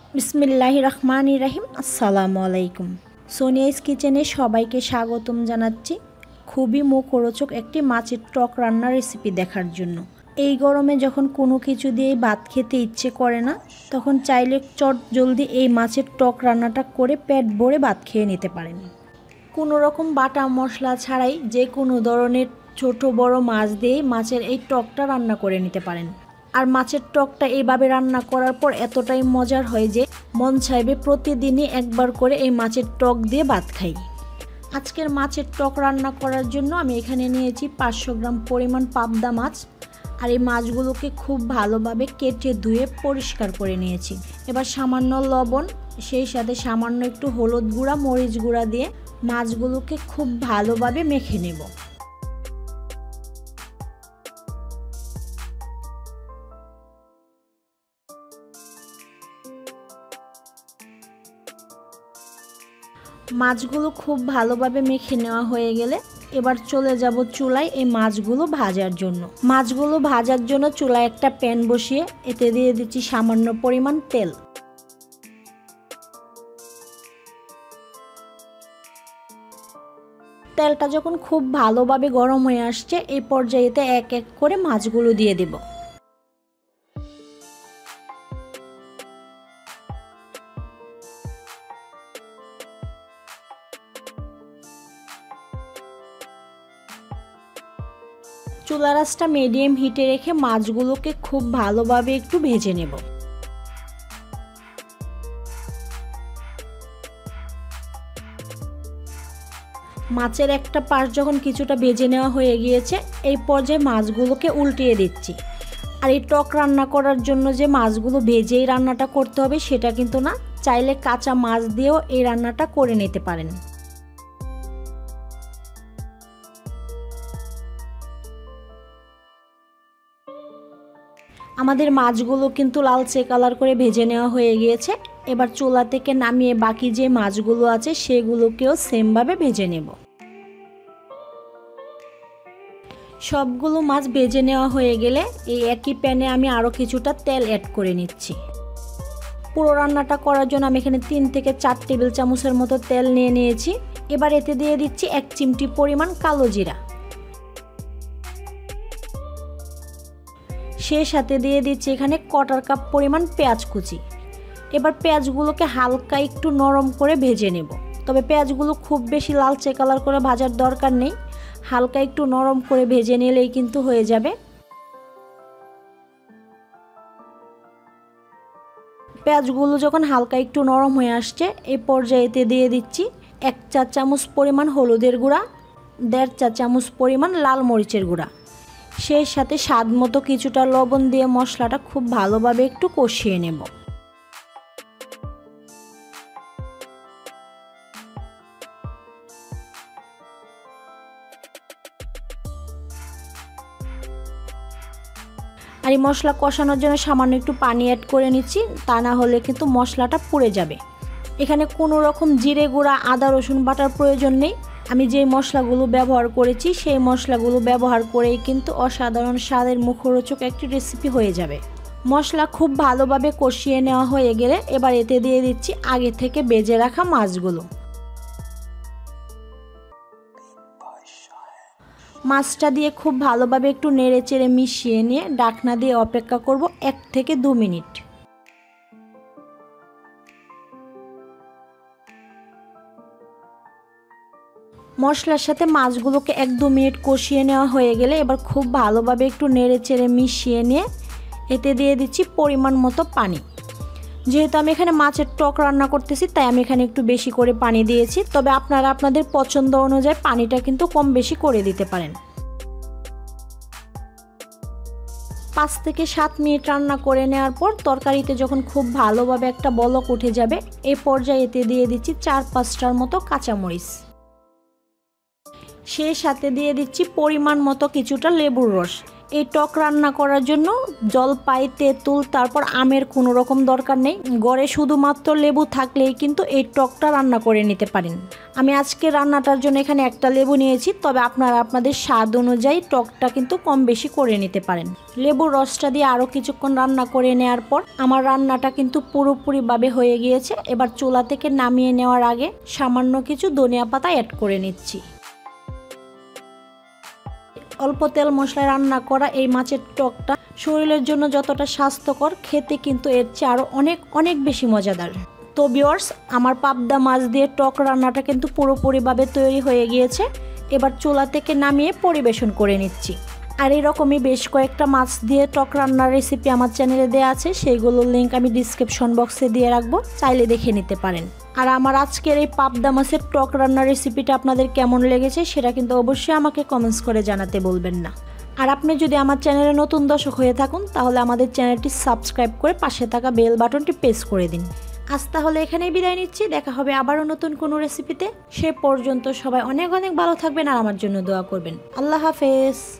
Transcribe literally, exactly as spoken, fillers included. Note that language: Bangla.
বিসমিল্লাহির রহমানির রহিম। আসসালামু আলাইকুম। সোনিয়াস কিচেনে সবাইকে স্বাগতম জানাচ্ছি খুবই মুখরোচক একটি মাছের টক রান্নার রেসিপি দেখার জন্য। এই গরমে যখন কোনো কিছু দিয়ে ভাত খেতে ইচ্ছে করে না, তখন চাইলে চট জলদি এই মাছের টক রান্নাটা করে পেট ভরে ভাত খেয়ে নিতে পারেন। কোনো রকম বাটা মশলা ছাড়াই যে কোনো ধরনের ছোট বড় মাছ দিয়ে মাছের এই টকটা রান্না করে নিতে পারেন। আর মাছের টকটা এইভাবে রান্না করার পর এতটাই মজার হয় যে মন চাইবে প্রতিদিনই একবার করে এই মাছের টক দিয়ে ভাত খাই। আজকের মাছের টক রান্না করার জন্য আমি এখানে নিয়েছি পাঁচশো গ্রাম পরিমাণ পাবদা মাছ। আর এই মাছগুলোকে খুব ভালোভাবে কেটে ধুয়ে পরিষ্কার করে নিয়েছি। এবার সামান্য লবণ, সেই সাথে সামান্য একটু হলুদ গুঁড়া, মরিচ গুঁড়া দিয়ে মাছগুলোকে খুব ভালোভাবে মেখে নেব। মাছগুলো খুব ভালোভাবে মেখে নেওয়া হয়ে গেলে এবার চলে যাব চুলায় এই মাছগুলো ভাজার জন্য। মাছগুলো ভাজার জন্য চুলায় একটা প্যান বসিয়ে এতে দিয়ে দিচ্ছি সামান্য পরিমাণ তেল। তেলটা যখন খুব ভালোভাবে গরম হয়ে আসছে, এই পর্যায়েতে এক এক করে মাছগুলো দিয়ে দেব। চুলার আঁচটা মিডিয়াম হিটে রেখে মাছগুলোকে খুব ভালোভাবে একটু ভেজে নেব। মাছের একটা পাশ যখন কিছুটা ভেজে নেওয়া হয়ে গিয়েছে, এই পর্যায়ে মাছগুলোকে উল্টিয়ে দিচ্ছি। আর এই টক রান্না করার জন্য যে মাছগুলো ভেজেই রান্নাটা করতে হবে সেটা কিন্তু না, চাইলে কাঁচা মাছ দিয়েও এই রান্নাটা করে নিতে পারেন। আমাদের মাছগুলো কিন্তু লালচে কালার করে ভেজে নেওয়া হয়ে গিয়েছে। এবার চুলা থেকে নামিয়ে বাকি যে মাছগুলো আছে সেগুলোকেও সেমভাবে ভেজে নেব। সবগুলো মাছ ভেজে নেওয়া হয়ে গেলে এই একই প্যানে আমি আরও কিছুটা তেল অ্যাড করে নিচ্ছি। পুরো রান্নাটা করার জন্য আমি এখানে তিন থেকে চার টেবিল চামচের মতো তেল নিয়ে নিয়েছি। এবার এতে দিয়ে দিচ্ছি এক চিমটি পরিমাণ কালো জিরা, সেই সাথে দিয়ে দিচ্ছি এখানে কোয়ার্টার কাপ পরিমাণ পেঁয়াজ কুচি। এবার পেঁয়াজগুলোকে হালকা একটু নরম করে ভেজে নেব। তবে পেঁয়াজগুলো খুব বেশি লালচে কালার করে ভাজার দরকার নেই, হালকা একটু নরম করে ভেজে নিলেই কিন্তু হয়ে যাবে। পেঁয়াজগুলো যখন হালকা একটু নরম হয়ে আসছে, এই পর্যায়েতে দিয়ে দিচ্ছি এক চা চামচ পরিমাণ হলুদের গুঁড়া, দেড় চা চামচ পরিমাণ লাল মরিচের গুঁড়া, সেই সাথে স্বাদ মতো কিছুটা লবণ দিয়ে মশলাটা খুব ভালোভাবে একটু কষিয়ে নেব। আর এই মশলা কষানোর জন্য সামান্য একটু পানি অ্যাড করে নিচ্ছি, তা না হলে কিন্তু মশলাটা পুড়ে যাবে। এখানে কোনো রকম জিরে গুঁড়া, আদা রসুন বাটার প্রয়োজন নেই। আমি যে মশলাগুলো ব্যবহার করেছি সেই মশলাগুলো ব্যবহার করেই কিন্তু অসাধারণ স্বাদের মুখরোচক একটি রেসিপি হয়ে যাবে। মশলা খুব ভালোভাবে কষিয়ে নেওয়া হয়ে গেলে এবার এতে দিয়ে দিচ্ছি আগে থেকে ভেজে রাখা মাছগুলো। মাছটা দিয়ে খুব ভালোভাবে একটু নেড়ে চেড়ে মিশিয়ে নিয়ে ঢাকনা দিয়ে অপেক্ষা করব এক থেকে দু মিনিট। মশলার সাথে মাছগুলোকে এক দু মিনিট কষিয়ে নেওয়া হয়ে গেলে এবার খুব ভালোভাবে একটু নেড়ে চেড়ে মিশিয়ে নিয়ে এতে দিয়ে দিচ্ছি পরিমাণ মতো পানি। যেহেতু আমি এখানে মাছের টক রান্না করতেছি তাই আমি এখানে একটু বেশি করে পানি দিয়েছি, তবে আপনারা আপনাদের পছন্দ অনুযায়ী পানিটা কিন্তু কম বেশি করে দিতে পারেন। পাঁচ থেকে সাত মিনিট রান্না করে নেওয়ার পর তরকারিতে যখন খুব ভালোভাবে একটা বলক উঠে যাবে, এই পর্যায়ে এতে দিয়ে দিচ্ছি চার পাঁচটার মতো কাঁচামরিচ, সেই সাথে দিয়ে দিচ্ছি পরিমাণ মতো কিছুটা লেবুর রস। এই টক রান্না করার জন্য জলপাই, তেঁতুল, তারপর আমের কোনো রকম দরকার নেই। ঘরে শুধুমাত্র লেবু থাকলেই কিন্তু এই টকটা রান্না করে নিতে পারেন। আমি আজকে রান্নাটার জন্য এখানে একটা লেবু নিয়েছি, তবে আপনারা আপনাদের স্বাদ অনুযায়ী টকটা কিন্তু কম বেশি করে নিতে পারেন। লেবুর রসটা দিয়ে আরও কিছুক্ষণ রান্না করে নেওয়ার পর আমার রান্নাটা কিন্তু পুরোপুরিভাবে হয়ে গিয়েছে। এবার চুলা থেকে নামিয়ে নেওয়ার আগে সামান্য কিছু ধনিয়া পাতা অ্যাড করে নিচ্ছি। অল্প তেল মশলায় রান্না করা এই মাছের টকটা শরীরের জন্য যতটা স্বাস্থ্যকর, খেতে কিন্তু এর চেয়ে আরও অনেক অনেক বেশি মজাদার। তো ভিউয়ার্স, আমার পাবদা মাছ দিয়ে টক রান্নাটা কিন্তু পুরোপুরিভাবে তৈরি হয়ে গিয়েছে। এবার চুলা থেকে নামিয়ে পরিবেশন করে নিচ্ছি। আর এরকমই বেশ কয়েকটা মাছ দিয়ে টক রান্নার রেসিপি আমার চ্যানেলে দেওয়া আছে, সেইগুলোর লিঙ্ক আমি ডিসক্রিপশন বক্সে দিয়ে রাখবো, চাইলে দেখে নিতে পারেন। আর আমার আজকের এই পাবদা মাছের টক রান্নার রেসিপিটা আপনাদের কেমন লেগেছে সেটা কিন্তু অবশ্যই আমাকে কমেন্টস করে জানাতে বলবেন না। আর আপনি যদি আমার চ্যানেলে নতুন দর্শক হয়ে থাকুন তাহলে আমাদের চ্যানেলটি সাবস্ক্রাইব করে পাশে থাকা বেল বাটনটি প্রেস করে দিন। আজ তাহলে এখানেই বিদায় নিচ্ছি, দেখা হবে আবারও নতুন কোনো রেসিপিতে। সে পর্যন্ত সবাই অনেক অনেক ভালো থাকবেন আর আমার জন্য দোয়া করবেন। আল্লাহ হাফেজ।